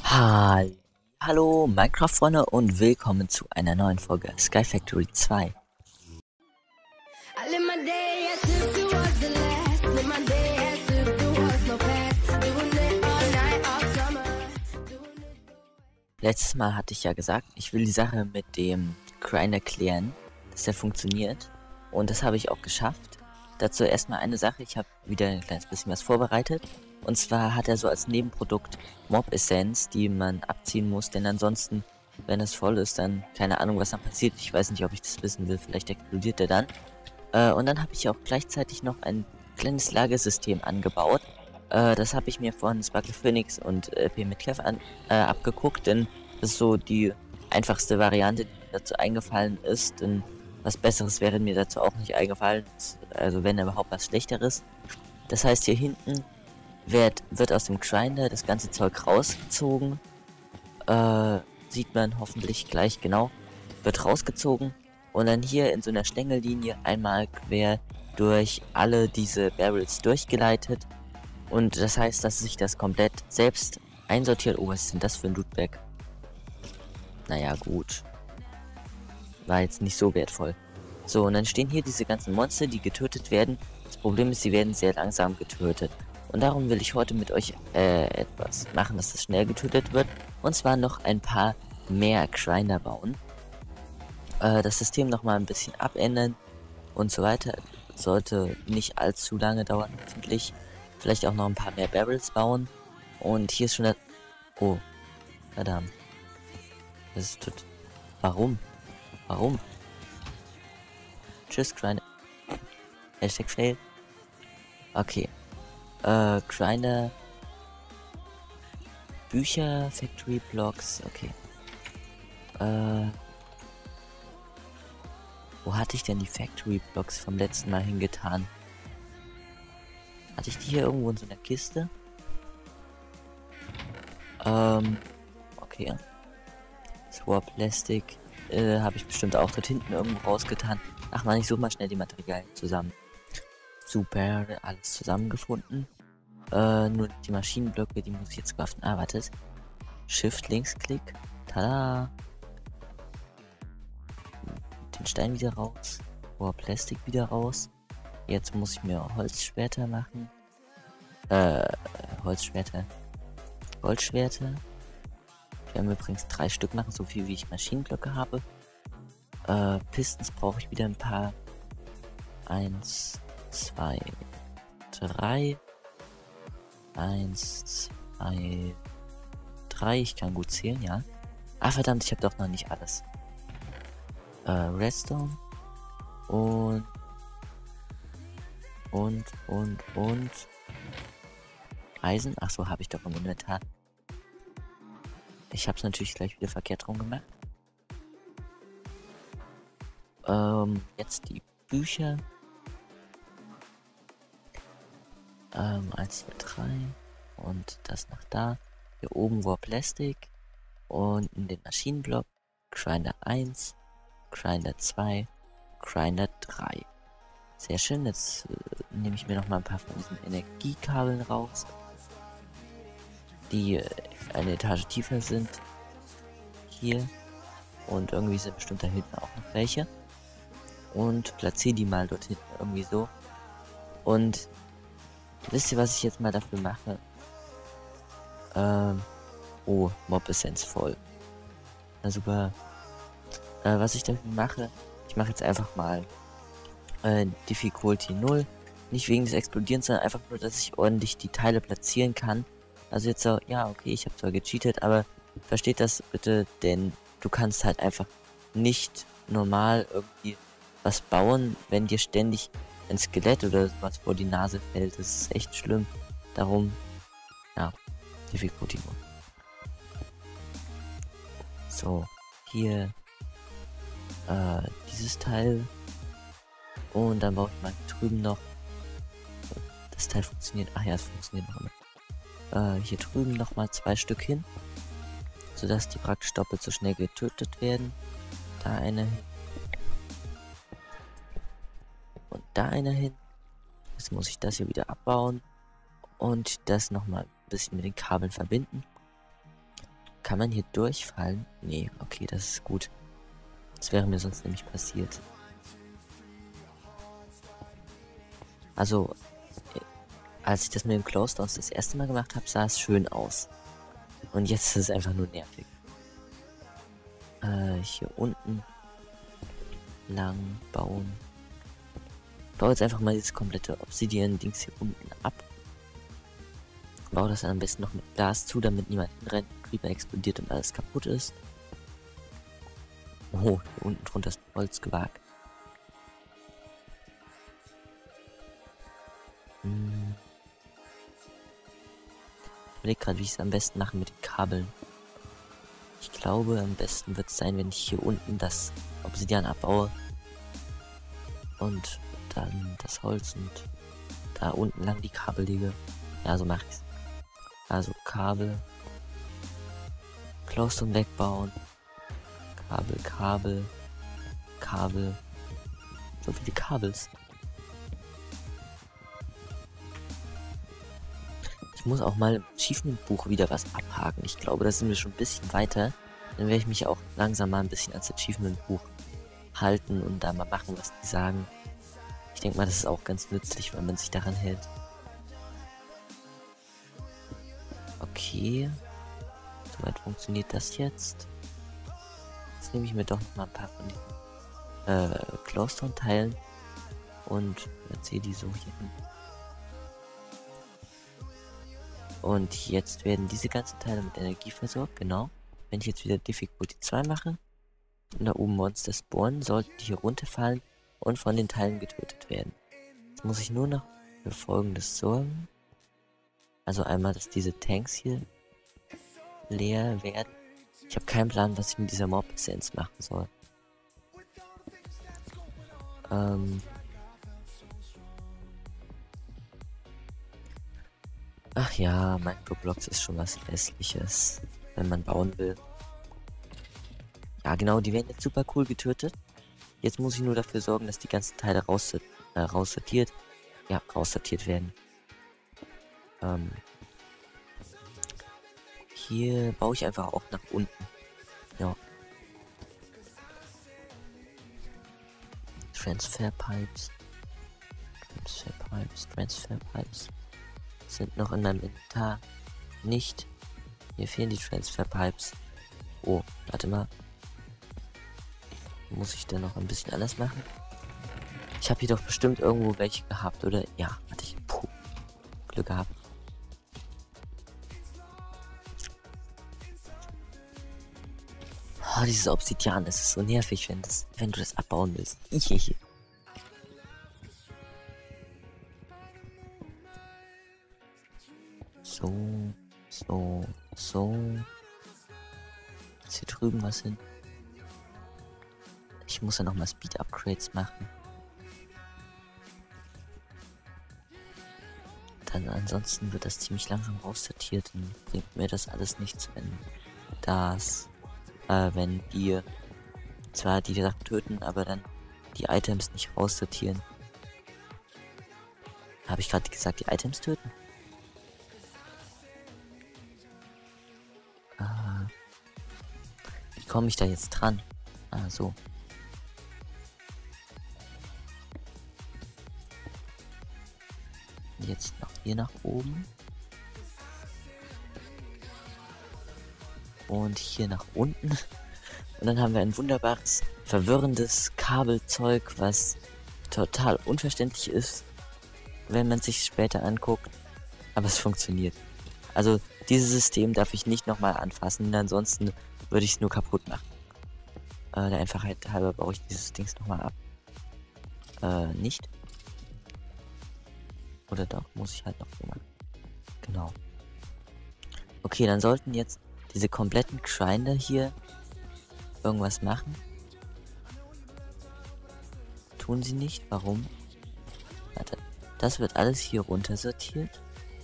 Hi, hallo Minecraft-Freunde und willkommen zu einer neuen Folge Sky Factory 2. Letztes Mal hatte ich ja gesagt, ich will die Sache mit dem Grinder klären, dass der funktioniert. Und das habe ich auch geschafft. Dazu erstmal eine Sache, ich habe wieder ein kleines bisschen was vorbereitet. Und zwar hat er so als Nebenprodukt Mob-Essenz, die man abziehen muss, denn ansonsten, wenn es voll ist, dann keine Ahnung, was dann passiert. Ich weiß nicht, ob ich das wissen will, vielleicht explodiert er dann. Und dann habe ich auch gleichzeitig noch ein kleines Lagersystem angebaut. Das habe ich mir von Sparkle Phoenix und P. Metcalf abgeguckt, denn das ist so die einfachste Variante, die mir dazu eingefallen ist. Denn was Besseres wäre mir dazu auch nicht eingefallen. Also wenn überhaupt was Schlechteres. Das heißt, hier hinten wird aus dem Grinder das ganze Zeug rausgezogen. Sieht man hoffentlich gleich genau. Wird rausgezogen. Und dann hier in so einer Stängellinie einmal quer durch alle diese Barrels durchgeleitet. Und das heißt, dass sich das komplett selbst einsortiert. Oh, was ist denn das für ein Lootbag? Naja, gut. War jetzt nicht so wertvoll. So, und dann stehen hier diese ganzen Monster, die getötet werden. Das Problem ist, sie werden sehr langsam getötet. Und darum will ich heute mit euch etwas machen, dass das schnell getötet wird. Und zwar noch ein paar mehr Grinder bauen. Das System nochmal ein bisschen abändern und so weiter. Sollte nicht allzu lange dauern, hoffentlich. Vielleicht auch noch ein paar mehr Barrels bauen. Und hier ist schon der... Oh, verdammt. Das ist tot... Warum? Warum? Tschüss, Grinder. Hashtag Fail. Okay. Grinder. Bücher, Factory Blocks. Okay. Wo hatte ich denn die Factory Blocks vom letzten Mal hingetan? Hatte ich die hier irgendwo in so einer Kiste? Okay. Swap Plastic habe ich bestimmt auch dort hinten irgendwo rausgetan. Ach man, ich suche mal schnell die Materialien zusammen. Super, alles zusammengefunden. Nur die Maschinenblöcke, die muss ich jetzt craften. Ah, wartet. Shift, Linksklick. Tada! Den Stein wieder raus. Swap Plastic wieder raus. Jetzt muss ich mir Holzschwerter machen. Holzschwerter. Goldschwerter. Ich werde mir übrigens 3 Stück machen, so viel wie ich Maschinenblöcke habe. Pistons brauche ich wieder ein paar. 1, 2, 3. 1, 2, 3. Ich kann gut zählen, ja. Ah, verdammt, ich habe doch noch nicht alles. Redstone. Und. Eisen. Ach so, habe ich doch im Inventar. Ich habe es natürlich gleich wieder verkehrt rum gemacht. Jetzt die Bücher. 1, 2, 3. Und das nach da. Hier oben war Plastik. Und in den Maschinenblock. Grinder 1. Grinder 2. Grinder 3. Sehr schön. Jetzt nehme ich mir noch mal ein paar von diesen Energiekabeln raus, die eine Etage tiefer sind. Hier. Und irgendwie sind bestimmt da hinten auch noch welche. Und platziere die mal dort hinten irgendwie so. Und wisst ihr, was ich jetzt mal dafür mache? Oh, Mob-Essenz voll. Na super. Was ich dafür mache, ich mache jetzt einfach mal Difficulty 0. Nicht wegen des Explodierens, sondern einfach nur, dass ich ordentlich die Teile platzieren kann. Also jetzt so, ja, okay, ich habe zwar gecheatet, aber versteht das bitte, denn du kannst halt einfach nicht normal irgendwie was bauen, wenn dir ständig ein Skelett oder sowas vor die Nase fällt. Das ist echt schlimm. Darum, ja, Difficulty 0. So, hier dieses Teil. Und dann baue ich mal drüben noch. Das Teil funktioniert. Ach ja, es funktioniert noch immer. Hier drüben noch mal 2 Stück hin, sodass die praktisch doppelt so schnell getötet werden. Da eine hin. Und da eine hin. Jetzt muss ich das hier wieder abbauen. Und das nochmal ein bisschen mit den Kabeln verbinden. Kann man hier durchfallen? Nee, okay, das ist gut. Das wäre mir sonst nämlich passiert. Also, als ich das mit dem Close-Downs das erste Mal gemacht habe, sah es schön aus. Und jetzt ist es einfach nur nervig. Hier unten lang bauen. Ich baue jetzt einfach mal dieses komplette Obsidian-Dings hier unten ab. Baue das dann am besten noch mit Glas zu, damit niemand hinrennt, Creeper explodiert und alles kaputt ist. Oh, hier unten drunter ist Holz gewagt. Ich überlege gerade, wie ich es am besten mache mit den Kabeln. Ich glaube, am besten wird es sein, wenn ich hier unten das Obsidian abbaue. Und dann das Holz und da unten lang die Kabel lege. Ja, so mache ich es. Also Kabel. Close-Down wegbauen. Kabel. So viele Kabels. Ich muss auch mal im Achievement-Buch wieder was abhaken. Ich glaube, da sind wir schon ein bisschen weiter. Dann werde ich mich auch langsam mal ein bisschen ans Achievement-Buch halten und da mal machen, was die sagen. Ich denke mal, das ist auch ganz nützlich, wenn man sich daran hält. Okay. Soweit funktioniert das jetzt. Jetzt nehme ich mir doch noch mal ein paar von diesen Close-Down-Teilen und erzähle die so hier hin. Und jetzt werden diese ganzen Teile mit Energie versorgt, genau. Wenn ich jetzt wieder Difficulty 2 mache und da oben Monster spawnen, sollten die hier runterfallen und von den Teilen getötet werden. Jetzt muss ich nur noch für Folgendes sorgen. Also einmal, dass diese Tanks hier leer werden. Ich habe keinen Plan, was ich mit dieser Mob-Essenz machen soll. Ach ja, Microblocks ist schon was Hässliches, wenn man bauen will. Ja genau, die werden jetzt super cool getötet. Jetzt muss ich nur dafür sorgen, dass die ganzen Teile raussortiert werden. Hier baue ich einfach auch nach unten. Ja. Transfer Pipes sind noch in meinem Inventar. Nicht. Mir fehlen die Transfer Pipes. Oh, warte mal. Muss ich denn noch ein bisschen anders machen? Ich habe hier doch bestimmt irgendwo welche gehabt, oder? Ja, hatte ich. Puh. Glück gehabt. Oh, dieses Obsidian, das ist so nervig, wenn du das abbauen willst. So. Ist hier drüben was hin? Ich muss ja nochmal Speed-Upgrades machen. Dann ansonsten wird das ziemlich langsam raussortiert und bringt mir das alles nichts, wenn wir zwar die Sachen töten, aber dann die Items nicht raussortieren. Habe ich gerade gesagt, die Items töten? Wie komme ich da jetzt dran? Ah, so. Jetzt noch hier nach oben. Und hier nach unten. Und dann haben wir ein wunderbares, verwirrendes Kabelzeug, was total unverständlich ist, wenn man sich später anguckt. Aber es funktioniert. Also dieses System darf ich nicht nochmal anfassen, ansonsten würde ich es nur kaputt machen. Der Einfachheit halber baue ich dieses Dings nochmal ab. Nicht. Oder doch, muss ich halt noch so machen. Genau. Okay, dann sollten jetzt diese kompletten Grinder hier irgendwas machen. Tun sie nicht. Warum? Warte. Das wird alles hier runter sortiert.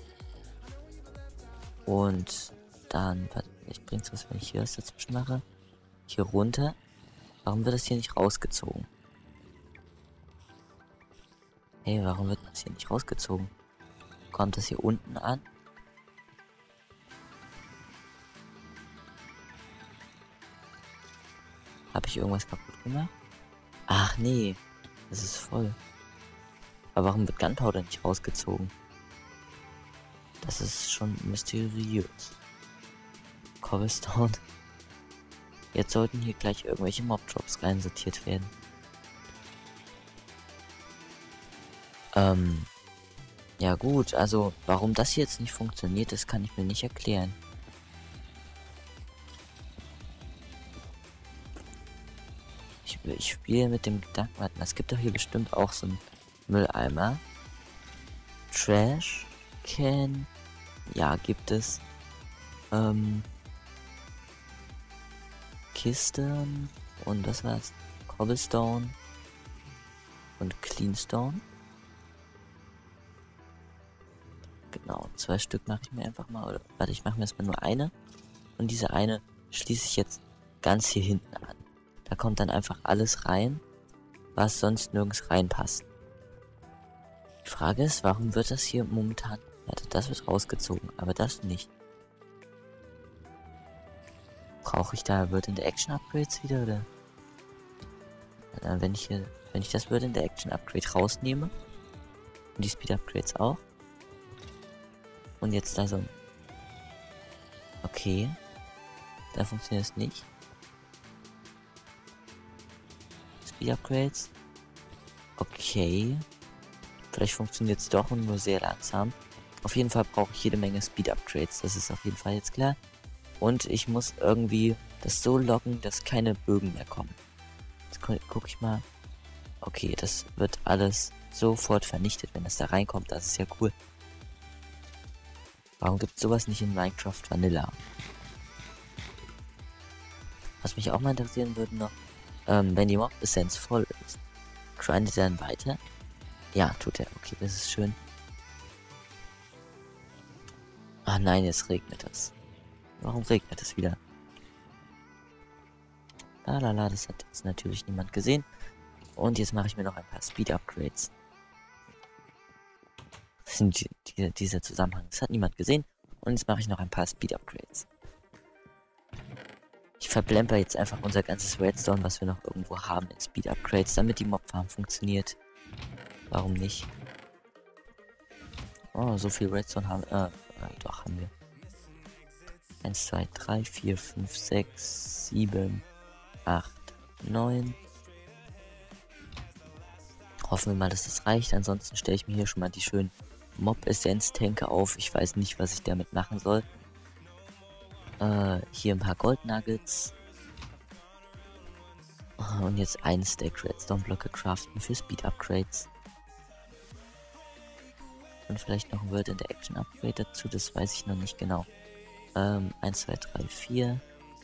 Und dann, warte, ich bring's was, wenn ich hier was dazwischen mache. Hier runter. Warum wird das hier nicht rausgezogen? Hey, warum wird das hier nicht rausgezogen? Kommt das hier unten an? Habe ich irgendwas kaputt gemacht? Ach nee, das ist voll. Aber warum wird Gunpowder nicht rausgezogen? Das ist schon mysteriös. Cobblestone. Jetzt sollten hier gleich irgendwelche Mob-Drops reinsortiert werden. Ja gut, also warum das hier jetzt nicht funktioniert, das kann ich mir nicht erklären. Ich spiele mit dem Gedanken, warte mal, es gibt doch hier bestimmt auch so einen Mülleimer. Trash Can. Ja, gibt es. Kisten und was war's? Cobblestone und Cleanstone. Genau, 2 Stück mache ich mir einfach mal. Oder, warte, ich mache mir erstmal nur eine. Und diese eine schließe ich jetzt ganz hier hinten an. Da kommt dann einfach alles rein, was sonst nirgends reinpasst. Die Frage ist, warum wird das hier momentan... Warte, das wird rausgezogen, aber das nicht. Brauche ich da Word in the Action Upgrades wieder, oder? Wenn ich das Word in the Action Upgrade rausnehme und die Speed Upgrades auch und jetzt da so, okay, da funktioniert es nicht. Speed Upgrades, okay, vielleicht funktioniert es doch und nur sehr langsam. Auf jeden Fall brauche ich jede Menge Speed Upgrades, das ist auf jeden Fall jetzt klar. Und ich muss irgendwie das so loggen, dass keine Bögen mehr kommen. Jetzt gucke ich mal. Okay, das wird alles sofort vernichtet, wenn es da reinkommt. Das ist ja cool. Warum gibt es sowas nicht in Minecraft Vanilla? Was mich auch mal interessieren würde noch, wenn die Mob-Essenz voll ist, grindet er dann weiter? Ja, tut er. Okay, das ist schön. Ah nein, jetzt regnet es. Warum regnet es wieder? Lalala, das hat jetzt natürlich niemand gesehen. Und jetzt mache ich mir noch ein paar Speed-Upgrades. Dieser Zusammenhang, das hat niemand gesehen. Und jetzt mache ich noch ein paar Speed-Upgrades. Ich verplemper jetzt einfach unser ganzes Redstone, was wir noch irgendwo haben, in Speed-Upgrades, damit die Mob-Farm funktioniert. Warum nicht? Oh, so viel Redstone haben doch, haben wir. 1, 2, 3, 4, 5, 6, 7, 8, 9. Hoffen wir mal, dass das reicht. Ansonsten stelle ich mir hier schon mal die schönen Mob-Essenz-Tänke auf. Ich weiß nicht, was ich damit machen soll. Hier ein paar Gold-Nuggets. Und jetzt ein Stack Redstone-Blöcke craften für Speed-Upgrades. Und vielleicht noch ein Word in der Action-Upgrade dazu. Das weiß ich noch nicht genau. 1, 2, 3, 4.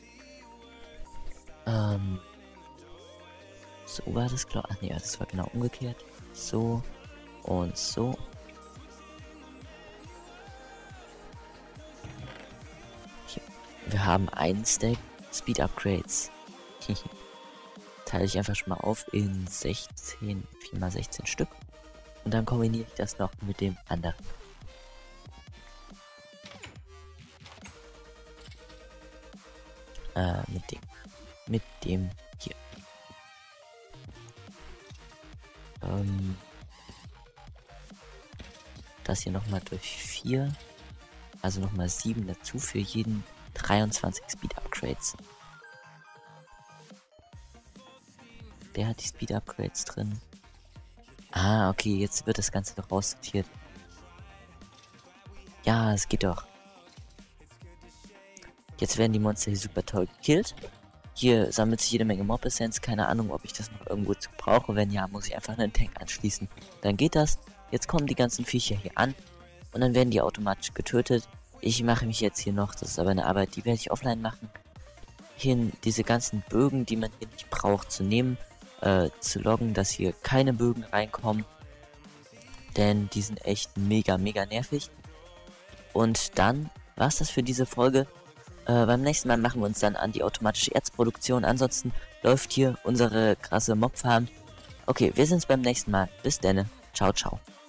So war das, glaube ich. Ach nee, das war genau umgekehrt. So und so. Hier. Wir haben einen Stack Speed Upgrades. Teile ich einfach schon mal auf in 16, 4x16 Stück. Und dann kombiniere ich das noch mit dem anderen. Mit dem hier. Das hier nochmal durch 4. Also nochmal 7 dazu für jeden 23 Speed Upgrades. Wer hat die Speed Upgrades drin? Ah, okay, jetzt wird das Ganze doch raussortiert. Ja, es geht doch. Jetzt werden die Monster hier super toll gekillt. Hier sammelt sich jede Menge Mob-Essenz. Keine Ahnung, ob ich das noch irgendwo zu brauche. Wenn ja, muss ich einfach einen Tank anschließen. Dann geht das. Jetzt kommen die ganzen Viecher hier an. Und dann werden die automatisch getötet. Ich mache mich jetzt hier noch, das ist aber eine Arbeit, die werde ich offline machen. Hier diese ganzen Bögen, die man hier nicht braucht, zu nehmen. Zu loggen, dass hier keine Bögen reinkommen. Denn die sind echt mega, mega nervig. Und dann war's das für diese Folge. Beim nächsten Mal machen wir uns dann an die automatische Erzproduktion. Ansonsten läuft hier unsere krasse Mob-Farm. Okay, wir sehen uns beim nächsten Mal. Bis dann. Ciao, ciao.